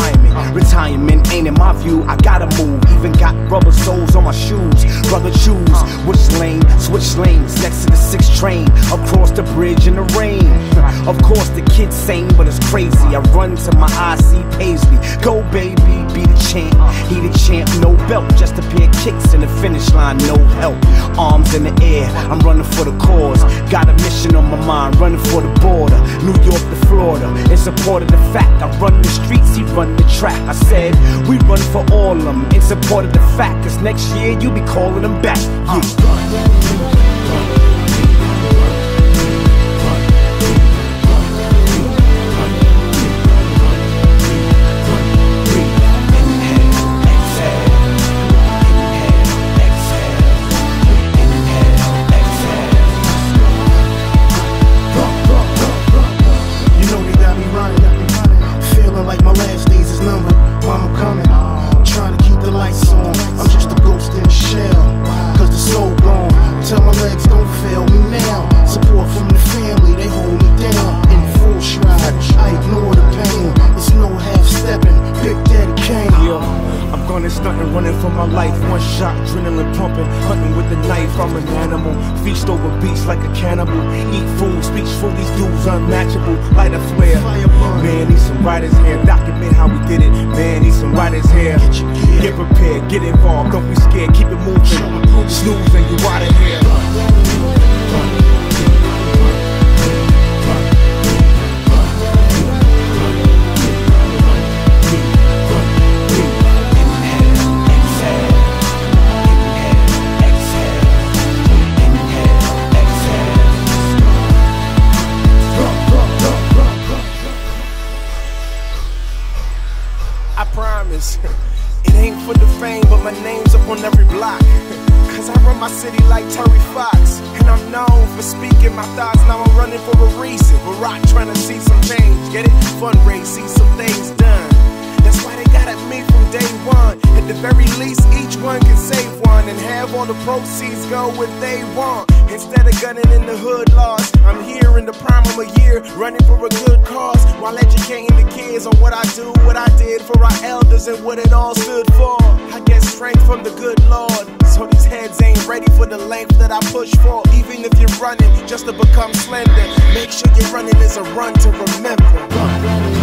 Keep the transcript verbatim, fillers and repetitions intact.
retirement. Retirement ain't in my view, I gotta move. Even got rubber soles on my shoes. Brother choose which lane, switch lanes. Next to the six train, across the bridge in the rain. Of course the kid's sane, but it's crazy. I run to my I C Paisley. Go baby, be the champ. He the champ, no belt. Just a pair of kicks in the finish line, no help. Arms in the air, I'm running for the cause. Got a mission on my mind, running for the border. New York to Florida, in support of the fact I run the streets, he run the track. I said, we run for all of them, in support of the fact. Cause next year, you be calling them back. Yeah. Stunting, running for my life, one shot, adrenaline pumping, hunting with the knife. I'm an animal, feast over beasts like a cannibal. Eat food, speech for these dudes unmatchable. Light a flare, man, need some riders here. Document how we did it, man, need some riders here. Get prepared, get involved, don't be scared, keep it moving. Snooze and you out of here. I promise, it ain't for the fame, but my name's up on every block. Cause I run my city like Terry Fox, and I'm known for speaking my thoughts. Now I'm running for a reason. We're rock trying to see some change, get it? Fundraise, see some things done. That's why they got at me from day one. At the very least, each one can save one and have all the proceeds go what they want. Instead of gunning in the hood lost, I'm here in the prime of a year, running for a good cause, while educating the kids on what I do, what I did for our elders, and what it all stood for. I get strength from the good Lord, so these heads ain't ready for the length that I push for. Even if you're running just to become slender, make sure your running is a run to remember.